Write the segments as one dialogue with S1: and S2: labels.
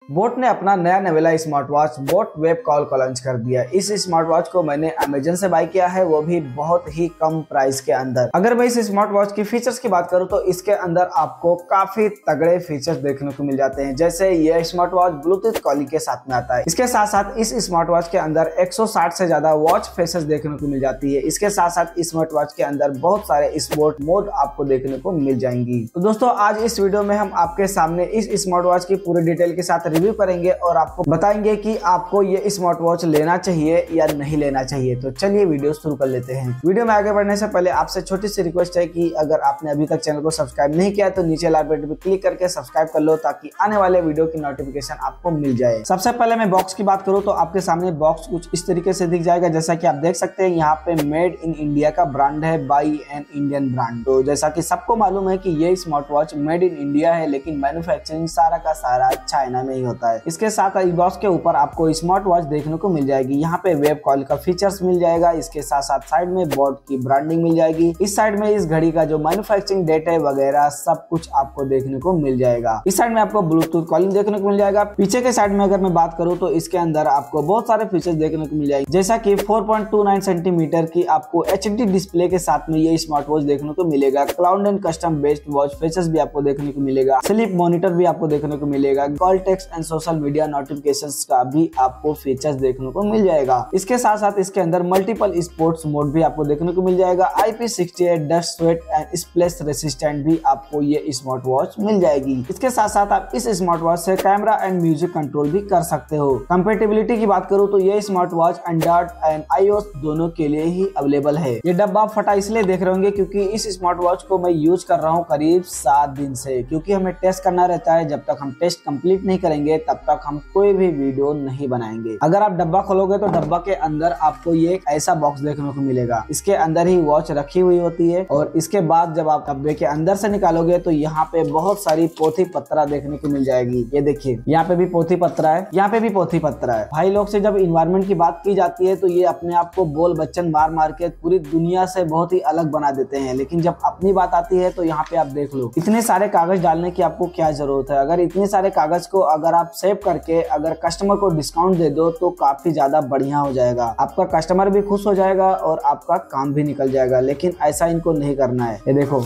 S1: Boat ने अपना नया नवेला smart watch boAt wave call को लॉन्च कर दिया। इस स्मार्ट वॉच को मैंने अमेजन से बाय किया है, वो भी बहुत ही कम प्राइस के अंदर। अगर मैं इस स्मार्ट वॉच की फीचर्स की बात करूं तो इसके अंदर आपको काफी तगड़े फीचर्स देखने को मिल जाते हैं। जैसे ये स्मार्ट वॉच ब्लूटूथ कॉलिंग के साथ में आता है। इसके साथ साथ इस स्मार्ट वॉच के अंदर 160 से ज्यादा वॉच फेसेस देखने को मिल जाती है। इसके साथ साथ स्मार्ट वॉच के अंदर बहुत सारे स्पोर्ट मोड आपको देखने को मिल जाएंगी। तो दोस्तों आज इस वीडियो में हम आपके सामने इस स्मार्ट वॉच की पूरी डिटेल के साथ रिव्यू करेंगे और आपको बताएंगे कि आपको ये स्मार्ट वॉच लेना चाहिए या नहीं लेना चाहिए। तो चलिए वीडियो शुरू कर लेते हैं। वीडियो में आगे बढ़ने से पहले आपसे छोटी सी रिक्वेस्ट है कि अगर आपने अभी तक चैनल को सब्सक्राइब नहीं किया तो नीचे लाल बटन पे क्लिक करके सब्सक्राइब कर लो ताकि आने वाले वीडियो की नोटिफिकेशन आपको मिल जाए। सबसे पहले मैं बॉक्स की बात करूं तो आपके सामने बॉक्स कुछ इस तरीके से दिख जाएगा। जैसा कि आप देख सकते हैं यहाँ पे मेड इन इंडिया का ब्रांड है, बाई एन इंडियन ब्रांड। तो जैसा कि सबको मालूम है कि ये smart watch made in India है, लेकिन मैन्युफैक्चरिंग सारा का सारा चाइना में ही होता है। इसके साथ इस बॉक्स के ऊपर आपको स्मार्ट वॉच देखने को मिल जाएगी। यहाँ पे वेब कॉल का फीचर्स मिल जाएगा। इसके साथ साथ साइड में बोट की ब्रांडिंग मिल जाएगी। इस साइड में इस घड़ी का जो मैन्युफैक्चरिंग डेट है वगैरह सब कुछ आपको देखने को मिल जाएगा। इस साइड में आपको ब्लूटूथ कॉलिंग देखने को मिल जाएगा। पीछे के साइड में अगर मैं बात करूँ तो इसके अंदर आपको बहुत सारे फीचर्स देखने को मिल जाएंगे। जैसा कि 4.29 सेंटीमीटर की आपको HD डिस्प्ले के साथ में ये स्मार्ट वॉच देखने को मिलेगा। Cloud and custom based watch features भी आपको देखने को मिलेगा। स्लीप मॉनिटर भी आपको देखने को मिलेगा। Call text and social media notifications का भी आपको फीचर्स देखने को मिल जाएगा। इसके साथ साथ इसके अंदर मल्टीपल स्पोर्ट्स मोड भी आपको देखने को मिल जाएगा। IP68 dust sweat and splash resistant भी आपको ये स्मार्ट वॉच मिल जाएगी। इसके साथ साथ आप इस स्मार्ट वॉच से कैमरा एंड म्यूजिक कंट्रोल भी कर सकते हो। कंपेटेबिलिटी की बात करूँ तो ये smart watch android and iOS दोनों के लिए ही अवेलेबल है। ये डब्बा फटा इसलिए देख रहे होंगे क्योंकि इस स्मार्ट वॉच को मैं यूज कर रहा हूँ करीब 7 दिन से, क्योंकि हमें टेस्ट करना रहता है। जब तक हम टेस्ट कंप्लीट नहीं करेंगे तब तक हम कोई भी वीडियो नहीं बनाएंगे। अगर आप डब्बा खोलोगे तो डब्बा के अंदर आपको ये एक ऐसा बॉक्स देखने को मिलेगा। इसके अंदर ही वॉच रखी हुई होती है और इसके बाद जब आप डब्बे के अंदर से निकालोगे तो यहाँ पे बहुत सारी पोथी पत्रा देखने को मिल जाएगी। ये देखिए यहाँ पे भी पोथी पत्रा है, यहाँ पे भी पोथी पत्रा है। भाई लोग से जब इन्वायरमेंट की बात की जाती है तो ये अपने आप को बोल बच्चन मार मार के पूरी दुनिया से बहुत ही अलग बना देते हैं, लेकिन जब अपनी बात आती है तो यहाँ पे आप देख लो इतने सारे कागज डालने की आपको क्या जरूरत है। अगर इतने सारे कागज को अगर आप सेव करके अगर कस्टमर को डिस्काउंट दे दो तो काफी ज्यादा बढ़िया हो जाएगा। आपका कस्टमर भी खुश हो जाएगा और आपका काम भी निकल जाएगा, लेकिन ऐसा इनको नहीं करना है। ये देखो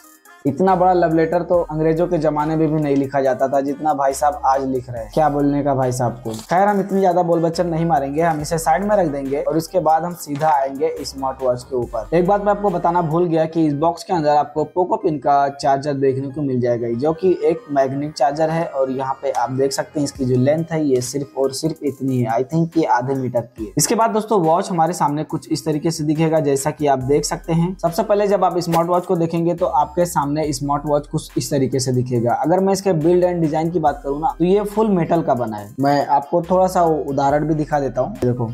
S1: इतना बड़ा लव लेटर तो अंग्रेजों के जमाने में भी नहीं लिखा जाता था जितना भाई साहब आज लिख रहे हैं। क्या बोलने का भाई साहब को। खैर हम इतनी ज्यादा बोल बच्चन नहीं मारेंगे, हम इसे साइड में रख देंगे और इसके बाद हम सीधा आएंगे स्मार्ट वॉच के ऊपर। एक बात मैं आपको बताना भूल गया कि इस बॉक्स के अंदर आपको पोको पिन का चार्जर देखने को मिल जाएगा, जो कि एक मैग्नेटिक चार्जर है। और यहाँ पे आप देख सकते हैं इसकी जो लेंथ है ये सिर्फ और सिर्फ इतनी है। आई थिंक ये आधे मीटर की है। इसके बाद दोस्तों वॉच हमारे सामने कुछ इस तरीके से दिखेगा जैसा कि आप देख सकते हैं। सबसे पहले जब आप स्मार्ट वॉच को देखेंगे तो आपके सामने स्मार्ट वॉच कुछ इस तरीके से दिखेगा। अगर मैं इसके बिल्ड एंड डिजाइन की बात करूँ ना तो ये फुल मेटल का बना है। मैं आपको थोड़ा सा उदाहरण भी दिखा देता हूँ। देखो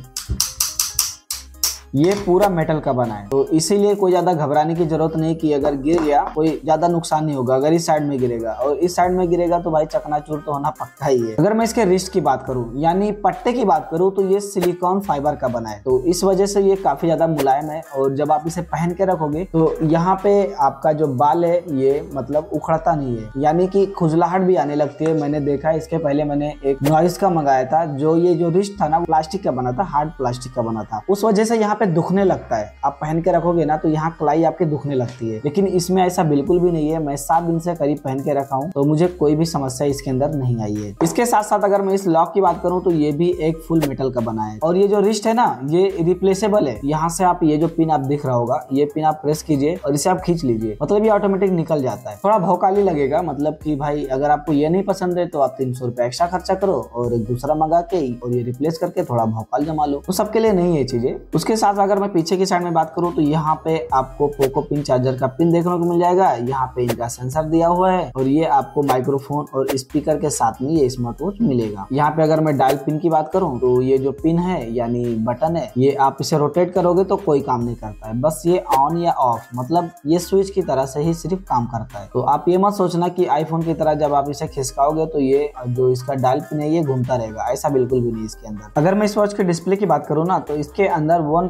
S1: ये पूरा मेटल का बना है, तो इसीलिए कोई ज्यादा घबराने की जरूरत नहीं कि अगर गिर गया कोई ज्यादा नुकसान नहीं होगा। अगर इस साइड में गिरेगा और इस साइड में गिरेगा तो भाई चकनाचूर तो होना पक्का ही है। अगर मैं इसके रिस्ट की बात करूं यानी पट्टे की बात करूं तो ये सिलिकॉन फाइबर का बना है, तो इस वजह से ये काफी ज्यादा मुलायम है। और जब आप इसे पहन के रखोगे तो यहाँ पे आपका जो बाल है ये मतलब उखड़ता नहीं है, यानी कि खुजलाहट भी आने लगती है। मैंने देखा इसके पहले मैंने एक नॉइस का मंगाया था, जो ये जो रिस्ट था ना प्लास्टिक का बना था, हार्ड प्लास्टिक का बना था। उस वजह से यहाँ पे दुखने लगता है। आप पहन के रखोगे ना तो यहाँ कलाई आपके दुखने लगती है, लेकिन इसमें ऐसा बिल्कुल भी नहीं है। मैं 7 दिन से करीब पहन के रखा हूँ तो मुझे कोई भी समस्या इसके अंदर नहीं आई है। इसके साथ साथ अगर मैं इस लॉक की बात करूँ तो ये भी एक फुल मेटल का बना है। और ये जो रिस्ट है ना ये रिप्लेसेबल है। यहाँ से आप ये जो पिन आप दिख रहा होगा ये पिन आप प्रेस कीजिए और इसे आप खींच लीजिए, मतलब ये ऑटोमेटिक निकल जाता है। थोड़ा भौकाली लगेगा, मतलब कि भाई अगर आपको ये नहीं पसंद है तो आप 300 रुपए एक्स्ट्रा खर्चा करो और एक दूसरा मंगा के और ये रिप्लेस करके थोड़ा भौकाल जमा लो। तो सबके लिए नहीं है चीजें। उसके साथ अगर मैं पीछे की साइड में बात करूं तो यहाँ पे आपको पोको पिन चार्जर का पिन देखने को मिल जाएगा। यहाँ पे इनका सेंसर दिया हुआ है और ये आपको माइक्रोफोन और स्पीकर के साथ में ये स्मार्ट वॉच मिलेगा। यहाँ पे अगर मैं डायल पिन की बात करूं तो ये जो पिन है यानी बटन है ये आप इसे रोटेट करोगे तो कोई काम नहीं करता है, बस ये ऑन या ऑफ, मतलब ये स्विच की तरह से ही सिर्फ काम करता है। तो आप ये मत सोचना कि आईफोन की तरह जब आप इसे खिसकाओगे तो ये जो इसका डायल पिन है ये घूमता रहेगा, ऐसा बिल्कुल भी नहीं इसके अंदर। अगर मैं इस वॉच के डिस्प्ले की बात करूँ ना तो इसके अंदर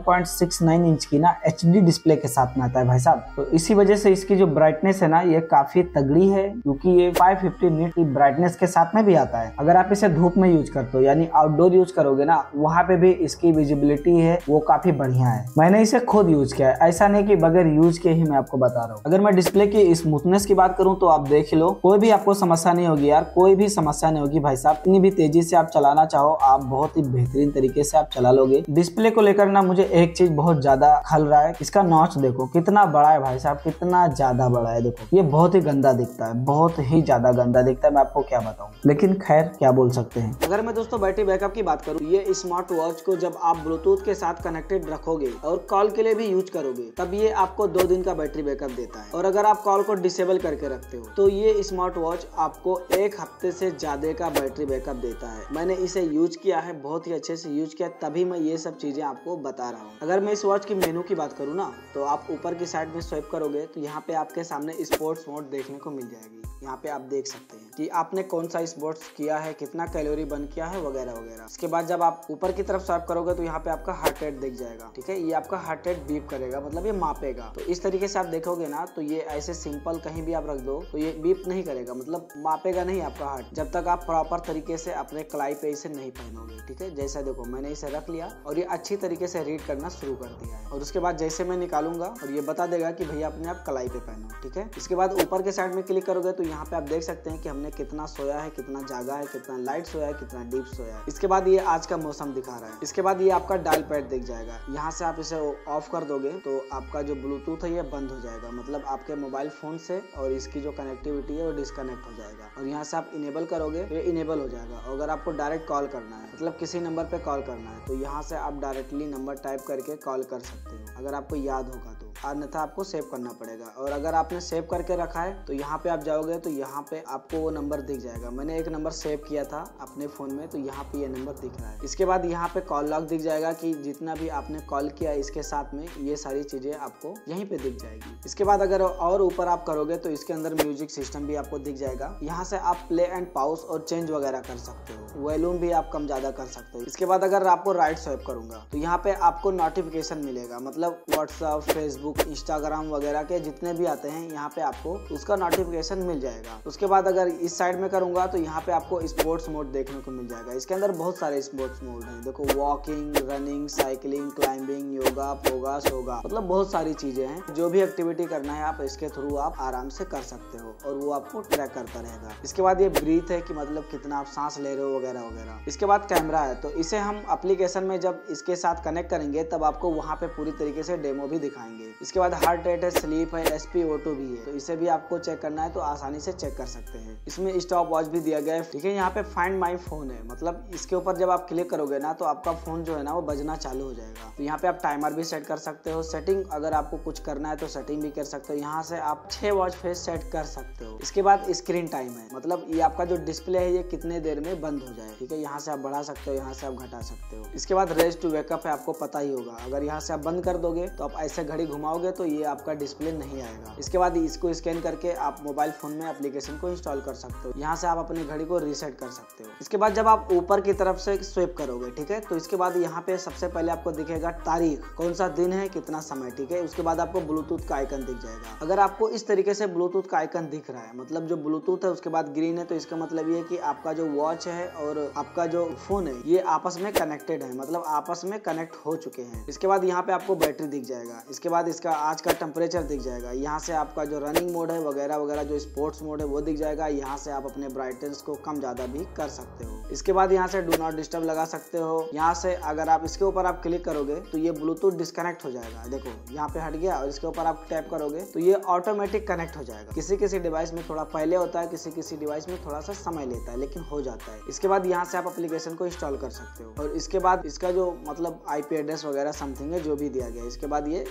S1: 1.69 इंच की ना HD डिस्प्ले के साथ में आता है भाई साहब। तो इसी वजह से इसकी जो ब्राइटनेस है ना ये काफी तगड़ी है, क्योंकि ये 550 निट की ब्राइटनेस के साथ में भी आता है। अगर आप इसे धूप में यूज करते हो यानी आउटडोर यूज करोगे ना, वहाँ पे भी इसकी विजिबिलिटी है वो काफी बढ़िया है। मैंने इसे खुद यूज किया है, ऐसा नहीं कि बगैर यूज के ही मैं आपको बता रहा हूँ। अगर मैं डिस्प्ले की स्मूथनेस की बात करूँ तो आप देख लो, कोई भी आपको समस्या नहीं होगी यार, कोई भी समस्या नहीं होगी भाई साहब। इतनी भी तेजी से आप चलाना चाहो आप बहुत ही बेहतरीन तरीके से आप चला लोगे। डिस्प्ले को लेकर ना मुझे एक चीज बहुत ज्यादा खल रहा है, इसका नॉच देखो कितना बड़ा है भाई साहब, कितना ज्यादा बड़ा है। देखो ये बहुत ही गंदा दिखता है, बहुत ही ज्यादा गंदा दिखता है, मैं आपको क्या बताऊं, लेकिन खैर क्या बोल सकते हैं। अगर मैं दोस्तों बैटरी बैकअप की बात करूं, ये स्मार्ट वॉच को जब आप ब्लूटूथ के साथ कनेक्टेड रखोगे और कॉल के लिए भी यूज करोगे तब ये आपको 2 दिन का बैटरी बैकअप देता है। और अगर आप कॉल को डिसेबल करके रखते हो तो ये स्मार्ट वॉच आपको 1 हफ्ते से ज्यादा का बैटरी बैकअप देता है। मैंने इसे यूज किया है, बहुत ही अच्छे से यूज किया, तभी मैं ये सब चीजें आपको बता रहा हूँ। अगर मैं इस वॉच की मेनू की बात करूँ ना, तो आप ऊपर की साइड में स्वाइप करोगे तो यहाँ पे आपके सामने स्पोर्ट्स मोड देखने को मिल जाएगी। यहाँ पे आप देख सकते हैं कि आपने कौन सा स्पोर्ट्स किया है, कितना कैलोरी बर्न किया है वगैरह वगैरह। इसके बाद जब आप ऊपर की तरफ स्वाइप करोगे तो यहाँ पे आपका हार्ट रेट दिख जाएगा। ठीक है, ये आपका हार्ट रेट बीप करेगा, मतलब ये मापेगा। तो इस तरीके से आप देखोगे ना तो ये ऐसे सिंपल कहीं भी आप रख दो तो ये बीप नहीं करेगा, मतलब मापेगा नहीं आपका हार्ट, जब तक आप प्रॉपर तरीके से अपने कलाई पे इसे नहीं पहनोगे। ठीक है, जैसा देखो मैंने इसे रख लिया और ये अच्छी तरीके से रीड करना शुरू कर दिया है। और उसके बाद जैसे मैं निकालूंगा और ये बता देगा कि भैया अपने आप कलाई पे पहनो। ठीक है, इसके बाद ऊपर के साइड में क्लिक करोगे तो यहाँ पे आप देख सकते हैं कि हमने कितना सोया है, कितना जागा है, कितना लाइट सोया है, कितना डीप सोया है। इसके बाद ये आज का मौसम दिखा रहा है। इसके बाद ये आपका डायल पैड दिख जाएगा। यहाँ से आप इसे ऑफ कर दोगे तो आपका जो ब्लूटूथ है ये बंद हो जाएगा, मतलब आपके मोबाइल फोन से और इसकी जो कनेक्टिविटी है वो डिस्कनेक्ट हो जाएगा। और यहाँ से आप इनेबल करोगे तो ये इनेबल हो जाएगा। और अगर आपको डायरेक्ट कॉल करना है, मतलब किसी नंबर पे कॉल करना है, तो यहाँ से आप डायरेक्टली नंबर टाइप करके कॉल कर सकते हो, अगर आपको याद होगा तो, अन्यथा आपको सेव करना पड़ेगा। और अगर आपने सेव करके रखा है तो यहाँ पे आप जाओगे तो यहाँ पे आपको वो नंबर दिख जाएगा। मैंने एक नंबर सेव किया था अपने फोन में, तो यहाँ पे ये नंबर दिख रहा है। इसके बाद यहाँ पे कॉल लॉग दिख जाएगा कि जितना भी आपने कॉल किया इसके साथ में ये सारी चीजें आपको यहीं पे दिख जाएगी। इसके बाद अगर और ऊपर आप करोगे तो इसके अंदर म्यूजिक सिस्टम भी आपको दिख जाएगा। यहाँ से आप प्ले एंड पॉज और चेंज वगैरह कर सकते हो, वॉल्यूम भी आप कम ज्यादा कर सकते हो। इसके बाद अगर आपको राइट स्वाइप करूंगा तो यहाँ पे आपको नोटिफिकेशन मिलेगा, मतलब व्हाट्सएप, फेसबुक, इंस्टाग्राम वगैरह के जितने भी आते हैं यहाँ पे आपको उसका नोटिफिकेशन मिल जाएगा। उसके बाद अगर इस साइड में करूंगा तो यहाँ पे आपको स्पोर्ट्स मोड देखने को मिल जाएगा। इसके अंदर बहुत सारे स्पोर्ट्स मोड हैं, देखो walking, running, cycling, climbing, yoga, फोगा, सोगा, मतलब बहुत सारी चीजें हैं। जो भी एक्टिविटी करना है आप इसके थ्रू आप आराम से कर सकते हो और वो आपको ट्रैक करता रहेगा। इसके बाद ये ब्रीथ है कि मतलब कितना आप सांस ले रहे हो वगैरह वगैरह। इसके बाद कैमरा है, तो इसे हम एप्लीकेशन में जब इसके साथ कनेक्ट करेंगे तब आपको वहाँ पे पूरी तरीके से डेमो भी दिखाएंगे। इसके बाद हार्ट रेट है, स्लीप है, SpO2 भी है, तो इसे भी आपको चेक करना है तो आसानी से चेक कर सकते हैं। इसमें स्टॉप वॉच भी दिया गया है। ठीक है, यहाँ पे फाइंड माई फोन है, मतलब इसके ऊपर जब आप क्लिक करोगे ना तो आपका फोन जो है ना वो बजना चालू हो जाएगा। तो यहाँ पे आप टाइमर भी सेट कर सकते हो, सेटिंग अगर आपको कुछ करना है तो सेटिंग भी कर सकते हो। यहाँ से आप 6 वॉच फेस सेट कर सकते हो। इसके बाद स्क्रीन टाइम है, मतलब ये आपका जो डिस्प्ले है ये कितने देर में बंद हो जाए। ठीक है, यहाँ से आप बढ़ा सकते हो, यहाँ से आप घटा सकते हो। इसके बाद रेज टू वेकअप है, आपको पता ही होगा, अगर यहाँ से आप बंद कर दोगे तो आप ऐसे घड़ी घुमाओगे तो ये आपका डिस्प्ले नहीं आएगा। इसके बाद इसको स्कैन करके आप मोबाइल फोन में एप्लीकेशन को इंस्टॉल कर सकते हो। यहाँ से आप अपनी घड़ी को रीसेट कर सकते हो। इसके बाद जब आप ऊपर की तरफ से स्wipe करोगे, ठीक है, तो इसके बाद यहाँ पे सबसे पहले आपको दिखेगा तारीख, कौन सा दिन है, कितना समय। ठीक है, उसके बाद आपको ब्लूटूथ का आइकन दिख जाएगा। अगर आपको इस तरीके से ब्लूटूथ का आइकन दिख रहा है, मतलब जो ब्लूटूथ है उसके बाद ग्रीन है, तो इसका मतलब ये है कि आपका जो वॉच है और आपका जो फोन है ये आपस में कनेक्टेड है, मतलब आपस में कनेक्ट हो चुके हैं। इसके बाद यहाँ पे आपको बैटरी दिख जाएगा। इसके बाद इसका आज का टेम्परेचर दिख जाएगा। यहाँ से आपका जो रनिंग मोड है वगैरह वगैरह, जो स्पोर्ट्स मोड है वो दिख जाएगा। यहाँ से आप अपने ब्राइटनेस को कम ज्यादा भी कर सकते हो। इसके बाद यहाँ से डू नॉट डिस्टर्ब लगा सकते हो। यहाँ से अगर आप इसके ऊपर आप क्लिक करोगे तो ये ब्लूटूथ डिस्कनेक्ट हो जाएगा। देखो यहाँ पे हट गया और इसके ऊपर आप टैप करोगे तो ये ऑटोमेटिक कनेक्ट हो जाएगा। किसी किसी डिवाइस में थोड़ा पहले होता है, किसी किसी डिवाइस में थोड़ा सा समय लेता है, लेकिन हो जाता है। इसके बाद यहाँ से आप एप्लीकेशन को इंस्टॉल कर सकते हो और इसके बाद इसका जो मतलब IP एड्रेस वगैरह समथिंग है जो भी दिया गया है। इसके बाद ये सेटिंग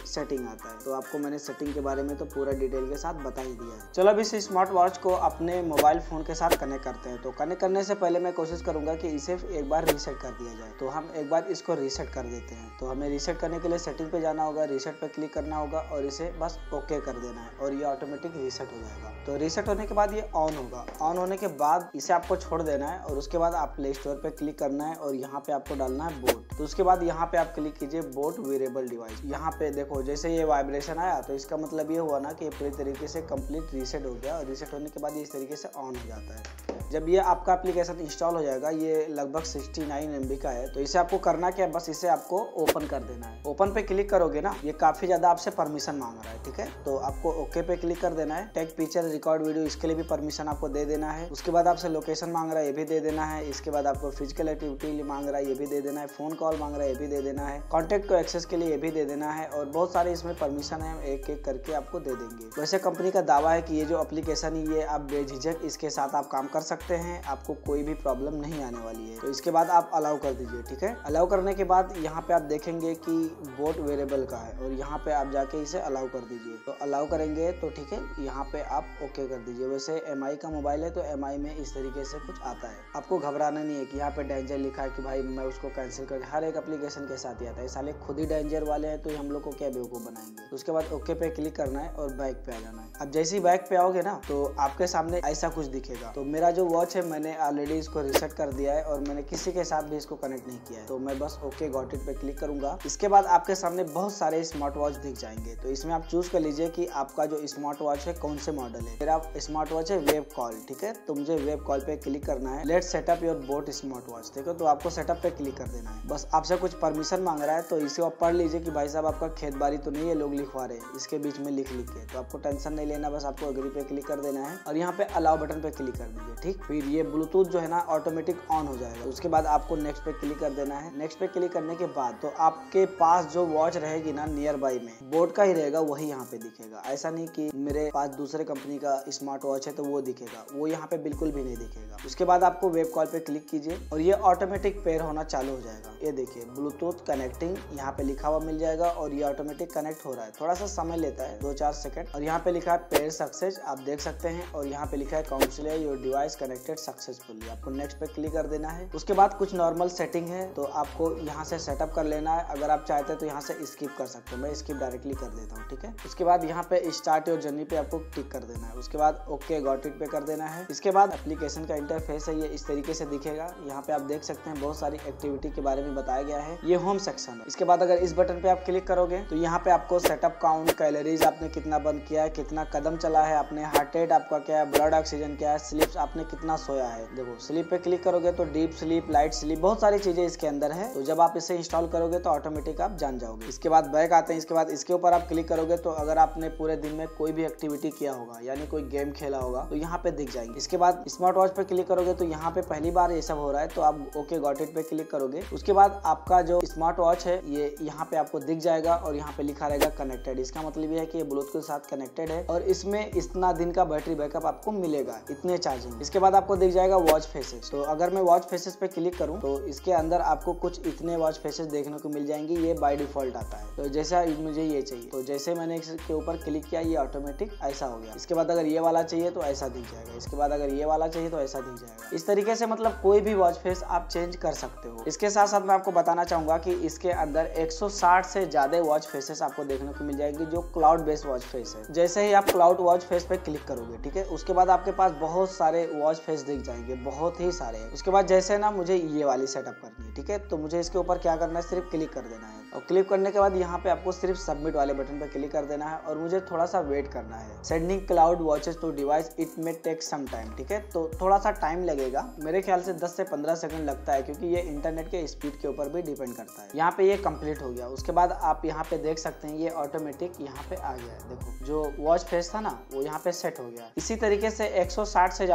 S1: आता है। तो आपको मैंने सेटिंग के बारे में तो पूरा डिटेल के साथ बता ही दिया है। चलो अब इस स्मार्ट वॉच को अपने मोबाइल फोन के साथ कनेक्ट करते हैं। तो कनेक्ट करने से पहले मैं कोशिश करूंगा कि इसे एक बार रीसेट कर दिया जाए। तो हम एक बार इसको रीसेट कर देते हैं। तो हमें रीसेट करने के लिए सेटिंग पे जाना होगा, रीसेट पे क्लिक करना होगा और इसे बस ओके कर देना है और ये ऑटोमेटिक रीसेट हो जाएगा। तो रीसेट होने के बाद ये ऑन होगा। ऑन होने के बाद इसे आपको छोड़ देना है और उसके बाद आप प्ले स्टोर पे क्लिक करना है और यहाँ पे आपको डालना है बोट। तो उसके बाद यहाँ पे आप क्लिक कीजिए बोट वेरेबल डिवाइस। यहाँ पे देखो जैसे ये वाइब्रेशन आया तो इसका मतलब ये हुआ ना कि पूरी तरीके से कंप्लीट रीसेट हो गया और रीसेट होने के बाद ये इस तरीके से ऑन हो जाता है। जब ये आपका एप्लीकेशन इंस्टॉल हो जाएगा, ये लगभग 69 MB का है, तो इसे आपको करना क्या है, बस इसे आपको ओपन कर देना है। ओपन पे क्लिक करोगे ना, ये काफी ज्यादा आपसे परमिशन मांग रहा है, ठीक है। तो आपको ओके पे क्लिक कर देना है। टेक पिक्चर रिकॉर्ड वीडियो इसके लिए भी परमिशन आपको दे देना है। उसके बाद आपसे लोकेशन मांग रहा है, ये भी दे देना है। इसके बाद आपको फिजिकल एक्टिविटी मांग रहा है, ये भी दे देना है। फोन कॉल मांग रहा है, ये भी दे देना है। कॉन्टेक्ट को एक्सेस के लिए ये भी दे देना है और बहुत सारे इसमें परमिशन है, एक एक करके आपको दे देंगे। वैसे कंपनी का दावा है कि ये जो एप्लीकेशन है ये आप बेझिझक इसके साथ आप काम कर सकते हैं, आपको कोई भी प्रॉब्लम नहीं आने वाली है। तो इसके बाद आप अलाउ कर दीजिए, ठीक है। अलाउ करने के बाद यहाँ पे आप देखेंगे कि बोट वेरेबल का है और यहाँ पे आप जाके इसे अलाउ कर दीजिए। तो अलाउ करेंगे तो ठीक है, यहाँ पे आप ओके कर दीजिए। वैसे MI का मोबाइल है तो MI में इस तरीके से कुछ आता है। आपको घबराना नहीं है कि यहाँ पे डेंजर लिखा है कि भाई मैं उसको कैंसिल कर, हर एक एप्लीकेशन के साथ ही आता है। साले खुद ही डेंजर वाले हैं तो हम लोग को क्या बेवकूफ बनाएंगे। उसके बाद ओके पे क्लिक करना है और बैक पे आ जाना है। अब जैसे ही बैक पे आओगे ना तो आपके सामने ऐसा कुछ दिखेगा। तो मेरा जो वॉच है मैंने ऑलरेडी इसको रीसेट कर दिया है और मैंने किसी के साथ भी इसको कनेक्ट नहीं किया है। तो मैं बस ओके गॉट इट पे क्लिक करूंगा। इसके बाद आपके सामने बहुत सारे स्मार्ट वॉच दिख जाएंगे। तो इसमें आप चूज कर लीजिए कि आपका जो स्मार्ट वॉच है कौन से मॉडल है। मेरा स्मार्ट वॉच है वेब कॉल, ठीक है। तो मुझे वेब कॉल पे क्लिक करना है। Let's set up your boAt smart watch, ठीक है। तो आपको सेटअप पे क्लिक कर देना है। बस आपसे कुछ परमिशन मांग रहा है तो इसे आप पढ़ लीजिए कि भाई साहब आपका खेत बाड़ी तो नहीं है, लोग लिखवा रहे हैं इसके बीच में लिख के। तो आपको टेंशन नहीं लेना, बस आपको अग्री पे क्लिक कर देना है और यहाँ पे अलाउ बटन पे क्लिक कर दीजिए, ठीक। फिर ये ब्लूटूथ जो है ना ऑटोमेटिक ऑन हो जाएगा। उसके बाद आपको नेक्स्ट पे क्लिक कर देना है। नेक्स्ट पे क्लिक करने के बाद तो आपके पास जो वॉच रहेगी ना नियर बाई में बोट का ही रहेगा, वही यहाँ पे दिखेगा। ऐसा नहीं कि मेरे पास दूसरे कंपनी का स्मार्ट वॉच है तो वो दिखेगा, वो यहाँ पे बिल्कुल भी नहीं दिखेगा। उसके बाद आपको वेब कॉल पे क्लिक कीजिए और ये ऑटोमेटिक पेयर होना चालू हो जाएगा। ये देखिए ब्लूटूथ कनेक्टिंग यहाँ पे लिखा हुआ मिल जाएगा और ये ऑटोमेटिक कनेक्ट हो रहा है। थोड़ा सा समय लेता है 2-4 सेकंड। और यहाँ पे लिखा है पेयर सक्सेस, आप देख सकते हैं। और यहाँ पे लिखा है council your device connected successfully. आपको नेक्स्ट पे क्लिक कर देना है। उसके बाद कुछ नॉर्मल सेटिंग है तो आपको यहाँ से सेटअप कर लेना है। अगर आप चाहते हैं तो यहाँ से स्किप कर सकते हो, मैं स्किप डायरेक्टली कर देता हूँ, ठीक है। उसके बाद यहाँ पे स्टार्ट योर जर्नी पे आपको क्लिक कर देना है। उसके बाद ओके गॉट इट पे कर देना है। इसके बाद एप्लीकेशन का इंटरफेस है, ये इस तरीके से दिखेगा। यहाँ पे आप देख सकते हैं बहुत सारी एक्टिविटी के बारे में बताया गया है। ये होम सेक्शन है। इसके बाद अगर इस बटन पे आप क्लिक करोगे तो यहाँ पे आपको सेटअप काउंट, कैलोरीज आपने कितना बर्न किया है, कितना कदम चला है आपने, हार्ट रेट आपका क्या है, ब्लड ऑक्सीजन क्या है, स्लीप आपने कितना सोया है। देखो स्लीप पे क्लिक करोगे तो डीप स्लीप, लाइट स्लीप, बहुत सारी चीजें इसके अंदर है। तो जब आप इसे इंस्टॉल करोगे तो ऑटोमेटिक आप जान जाओगे। इसके बाद बैक आते हैं। इसके बाद इसके ऊपर आप क्लिक करोगे तो अगर आपने पूरे दिन में कोई भी एक्टिविटी किया होगा यानी कोई गेम खेला होगा तो यहाँ पे दिख जाएंगे। इसके बाद स्मार्ट वॉच पे क्लिक करोगे तो यहाँ पे पहली बार ये सब हो रहा है तो आप ओके गॉट इट पे क्लिक करोगे। उसके बाद आपका जो स्मार्ट वॉच है ये यहाँ पे आपको दिख जाएगा और यहाँ पे लिखा रहेगा कनेक्टेड। इसका मतलब ये है कि ये ब्लूटूथ के साथ कनेक्टेड है और इसमें इतना दिन का बैटरी बैकअप आपको मिलेगा, इतने चार्जिंग। इसके बाद आपको दिख जाएगा वॉच फेसेस। तो अगर मैं वॉच फेसेस पे क्लिक करूँ तो इसके अंदर आपको कुछ इतने वॉच फेसेस देखने को मिल जाएंगे। ये बाय डिफॉल्ट आता है। तो जैसा मुझे ये चाहिए तो जैसे मैंने इसके ऊपर क्लिक किया ये ऑटोमेटिक ऐसा हो गया। इसके बाद अगर ये वाला चाहिए तो ऐसा दिख जाएगा। इसके बाद अगर ये वाला चाहिए तो ऐसा दिख जाएगा। इस तरीके से मतलब कोई भी वॉच फेस आप चेंज कर सकते हो। इसके साथ साथ मैं आपको बताना चाहूंगा कि इसके अंदर 160 से ज्यादा वॉच फेसेस आपको देखने को मिल जाएंगे जो क्लाउड बेस्ड वॉच फेस है। जैसे ही आप क्लाउड वॉच फेस पे क्लिक करोगे, ठीक है, उसके बाद आपके पास बहुत सारे वॉच फेस दिख जाएंगे, बहुत ही सारे। उसके बाद जैसे ना मुझे ये वाली सेटअप करनी है, ठीक है, तो मुझे इसके ऊपर क्या करना है, सिर्फ क्लिक कर देना है। और क्लिक करने के बाद यहाँ पे आपको सिर्फ सबमिट वाले बटन पे क्लिक कर देना है और मुझे थोड़ा सा वेट करना है। Sending cloud watches to device it may take some time, ठीक है, तो थोड़ा सा टाइम लगेगा। मेरे ख्याल से 10 से 15 सेकंड लगता है क्योंकि ये इंटरनेट के स्पीड के ऊपर भी डिपेंड करता है। यहाँ पे ये कंप्लीट हो गया। उसके बाद आप यहाँ पे देख सकते हैं ये ऑटोमेटिक यहाँ पे आ गया है। देखो जो वॉच फेस था ना वो यहाँ पे सेट हो गया। इसी तरीके से 160 से ज्यादा वॉच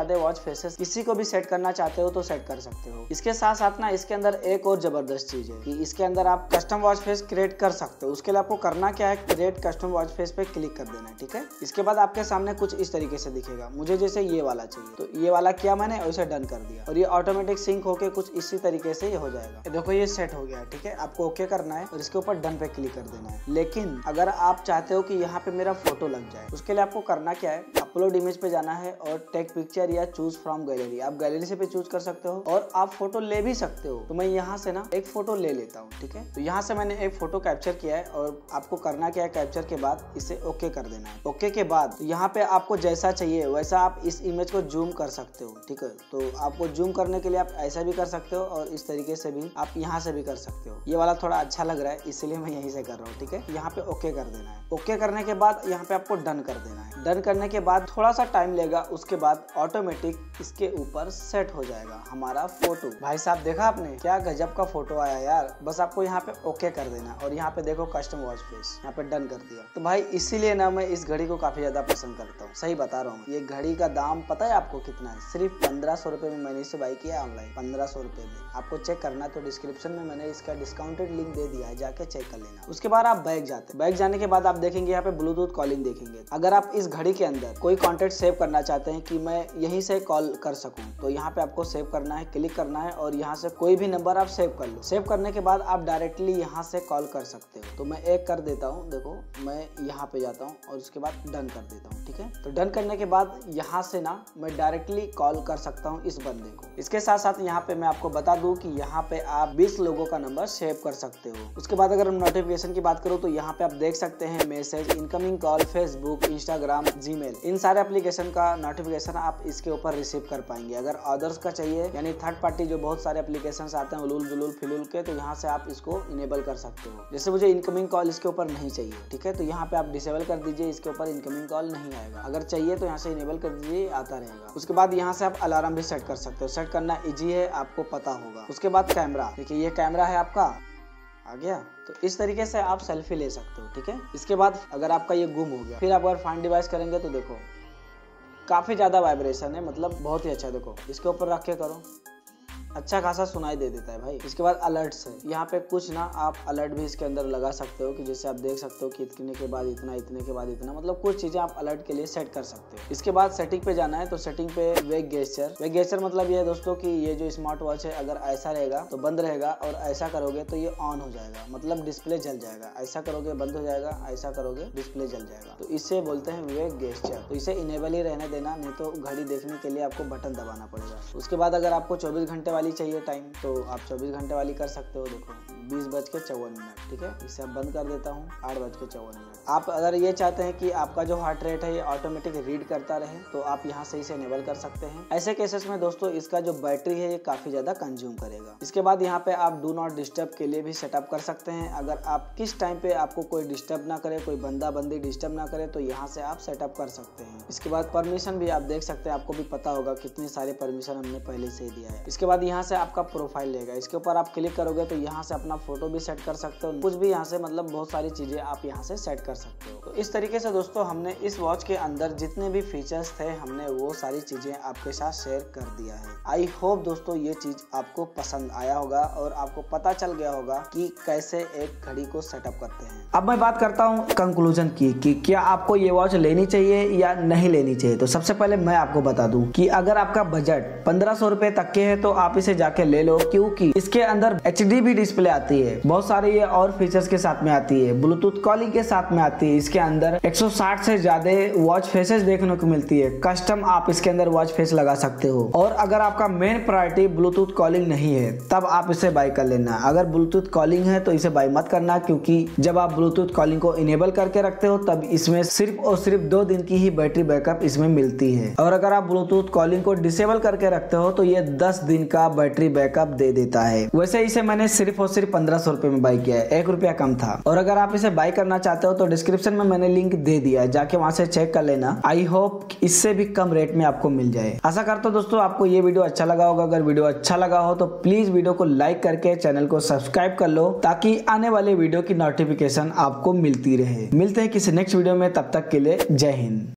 S1: फेसेस किसी को भी सेट करना चाहते हो तो सेट कर सकते हो। इसके साथ साथ ना इसके अंदर एक और जबरदस्त चीज है कि इसके अंदर आप कस्टम वॉच फेस क्रिएट कर सकते हो। उसके लिए आपको करना क्या है, क्रिएट कस्टम वॉच फेस पे क्लिक कर देना है, ठीक है। इसके बाद आपके सामने कुछ इस तरीके से दिखेगा। मुझे जैसे ये वाला चाहिए तो ये वाला किया मैंने और इसे डन कर दिया और ये ऑटोमेटिक सिंक होके कुछ इसी तरीके से ये हो जाएगा। देखो ये सेट हो गया है, ठीक है। आपको ओके करना है और इसके ऊपर डन पे क्लिक कर देना है। लेकिन अगर आप चाहते हो कि यहाँ पे मेरा फोटो लग जाए, उसके लिए आपको करना क्या है, अपलोड इमेज पे जाना है और टेक पिक्चर या चूज फ्रॉम गैलरी, आप गैलरी से भी चूज कर सकते हो और आप फोटो ले भी सकते हो। तो मैं यहाँ से ना एक फोटो ले लेता हूँ, ठीक है। तो यहाँ से मैंने एक फोटो कैप्चर किया है और आपको करना क्या है, कैप्चर के बाद इसे ओके कर देना है। ओके के बाद यहाँ पे आपको जैसा चाहिए वैसा आप इस इमेज को जूम कर सकते हो, ठीक है। तो आपको जूम करने के लिए आप ऐसा भी कर सकते हो और इस तरीके से भी आप यहाँ से भी कर सकते हो। ये वाला थोड़ा अच्छा लग रहा है इसलिए मैं यहीं से कर रहा हूँ, ठीक है। यहाँ पे ओके कर देना है। ओके करने के बाद यहाँ पे आपको डन कर देना है। डन करने के बाद थोड़ा सा टाइम लेगा, उसके बाद ऑटोमेटिक इसके ऊपर सेट हो जाएगा हमारा फोटो। भाई साहब देखा आपने, क्या गजब का फोटो आया यार। बस आपको यहाँ पे ओके कर देना और यहाँ पे देखो कस्टम वॉच फेस, यहाँ पे डन कर दिया। तो भाई इसीलिए ना मैं इस घड़ी को काफी ज्यादा पसंद करता हूँ, सही बता रहा हूँ। ये घड़ी का दाम पता है आपको कितना है? सिर्फ 1500 रुपए में मैंने इसे बाई किया ऑनलाइन, 1500 रुपए में। आपको चेक करना तो डिस्क्रिप्शन में मैंने इसका डिस्काउंटेड लिंक दे दिया है, जाके चेक कर लेना। उसके बाद आप बैक जाते, बैक जाने के बाद आप देखेंगे यहाँ पे ब्लूटूथ कॉलिंग देखेंगे। अगर आप इस घड़ी के अंदर कोई कॉन्टेक्ट सेव करना चाहते हैं कि मैं यहीं से कॉल कर सकूं, तो यहाँ पे आपको सेव करना है, क्लिक करना है और यहाँ से कोई भी नंबर आप सेव कर लो। सेव करने के बाद आप डायरेक्टली यहाँ से कॉल कर सकते हो। तो मैं एक कर देता हूँ, देखो मैं यहाँ पे जाता हूँ और उसके बाद डन कर देता हूँ, ठीक है। तो डन करने के बाद यहाँ से ना मैं डायरेक्टली कॉल कर सकता हूँ इस बंदे को। इसके साथ साथ यहाँ पे मैं आपको बता दूं कि यहाँ पे आप 20 लोगों का नंबर सेव कर सकते हो। उसके बाद अगर हम नोटिफिकेशन की बात करूँ तो यहाँ पे आप देख सकते हैं message, incoming call, Facebook, Instagram, Gmail, इन सारे एप्लीकेशन का नोटिफिकेशन आप इसके ऊपर रिसीव कर पाएंगे। अगर अदर्स का चाहिए यानी थर्ड पार्टी जो बहुत सारे एप्लीकेशन आते हैं उलूल जुलूल फिलूल के, तो यहाँ से आप इसको इनेबल कर सकते हो। जैसे मुझे इनकमिंग कॉल इसके ऊपर नहीं चाहिए, ठीक है, तो यहाँ पे आप डिसेबल कर दीजिए, इसके ऊपर इनकमिंग कॉल नहीं आएगा। अगर चाहिए तो यहाँ से इनेबल कर दीजिए, आता रहेगा। उसके बाद यहाँ से आप अलार्म भी सेट कर सकते हो। सेट करना इजी है, आपको पता होगा। उसके बाद कैमरा, देखिए ये कैमरा है आपका, आ गया। तो इस तरीके से आप सेल्फी ले सकते हो, ठीक है। इसके बाद अगर आपका ये गुम हो गया, फिर आप अगर फाइंड डिवाइस करेंगे तो देखो काफी ज्यादा वाइब्रेशन है, मतलब बहुत ही अच्छा। देखो इसके ऊपर रख के करो, अच्छा खासा सुनाई दे देता है भाई। इसके बाद अलर्ट्स है, यहाँ पे कुछ ना आप अलर्ट भी इसके अंदर लगा सकते हो कि जैसे आप देख सकते हो कि इतने के बाद इतना, इतने के बाद इतना, मतलब कुछ चीजें आप अलर्ट के लिए सेट कर सकते हो। इसके बाद सेटिंग पे जाना है, तो सेटिंग पे वेक गेस्चर। वेक गेस्चर मतलब ये है दोस्तों कि ये जो स्मार्ट वॉच है अगर ऐसा रहेगा तो बंद रहेगा और ऐसा करोगे तो ये ऑन हो जाएगा, मतलब डिस्प्ले जल जाएगा। ऐसा करोगे बंद हो जाएगा, ऐसा करोगे डिस्प्ले जल जाएगा। तो इससे बोलते हैं वेक गेस्चर। तो इसे इनेबल ही रहने देना, नहीं तो घड़ी देखने के लिए आपको बटन दबाना पड़ेगा। उसके बाद अगर आपको 24 घंटे वाली चाहिए टाइम तो आप 24 घंटे वाली कर सकते हो। देखो 20:54, ठीक है। इसे अब बंद कर देता हूँ, 8:54। आप अगर ये चाहते हैं कि आपका जो हार्ट रेट है ये ऑटोमेटिक रीड करता रहे तो आप यहाँ से इसे इनेबल कर सकते हैं। ऐसे केसेस में दोस्तों इसका जो बैटरी है ये काफी ज्यादा कंज्यूम करेगा। इसके बाद यहाँ पे आप डू नॉट डिस्टर्ब के लिए भी सेटअप कर सकते हैं। अगर आप किस टाइम पे आपको कोई डिस्टर्ब ना करे, कोई बंदा बंदी डिस्टर्ब ना करे, तो यहाँ से आप सेटअप कर सकते हैं। इसके बाद परमिशन भी आप देख सकते हैं, आपको भी पता होगा कितने सारे परमिशन हमने पहले से ही दिया है। इसके बाद यहाँ से आपका प्रोफाइल लेगा, इसके ऊपर आप क्लिक करोगे तो यहाँ से अपना फोटो भी सेट कर सकते हो, कुछ भी यहाँ से मतलब बहुत सारी चीजें आप यहाँ से सेट कर सकते हो। तो इस तरीके से दोस्तों हमने इस वॉच के अंदर जितने भी फीचर्स थे हमने वो सारी चीजें आपके साथ शेयर कर दिया है। आई होप दोस्तों ये चीज आपको पसंद आया होगा और आपको पता चल गया होगा कि कैसे एक घड़ी को सेटअप करते हैं। अब मैं बात करता हूँ कंक्लूजन की कि क्या आपको ये वॉच लेनी चाहिए या नहीं लेनी चाहिए। तो सबसे पहले मैं आपको बता दूं कि अगर आपका बजट 1500 रुपए तक के है तो आप इसे जाके ले लो, क्योंकि इसके अंदर HD भी डिस्प्ले आती है, बहुत सारे ये और फीचर्स के साथ में आती है, ब्लूटूथ कॉलिंग के साथ में आती है। इसके अंदर 160 से ज्यादा वॉच फेसेस देखने को मिलती है, कस्टम आप इसके अंदर वॉच फेस लगा सकते हो। और अगर आपका मेन प्रायोरिटी ब्लूटूथ कॉलिंग नहीं है तब आप इसे बाय कर लेना। अगर ब्लूटूथ कॉलिंग है तो इसे बाय मत करना, क्योंकि जब आप ब्लूटूथ कॉलिंग को इनेबल करके रखते हो तब इसमें सिर्फ और सिर्फ 2 दिन की ही बैटरी बैकअप इसमें मिलती है। और अगर आप ब्लूटूथ कॉलिंग को डिसेबल करके रखते हो तो ये 10 दिन का बैटरी बैकअप दे देता है। वैसे इसे मैंने सिर्फ और सिर्फ 1500 रुपए में बाय किया है, 1 रुपया कम था। और अगर आप इसे बाय करना चाहते हो तो डिस्क्रिप्शन में मैंने लिंक दे दिया है, जाके वहां से चेक कर लेना। आई होप इससे भी कम रेट में आपको मिल जाए। आशा करता हूं दोस्तों आपको ये वीडियो अच्छा लगा होगा। अगर वीडियो अच्छा लगा हो तो प्लीज वीडियो को लाइक करके चैनल को सब्सक्राइब कर लो, ताकि आने वाले वीडियो की नोटिफिकेशन आपको मिलती रहे। मिलते हैं किसी नेक्स्ट वीडियो में, तब तक के लिए जय हिंद।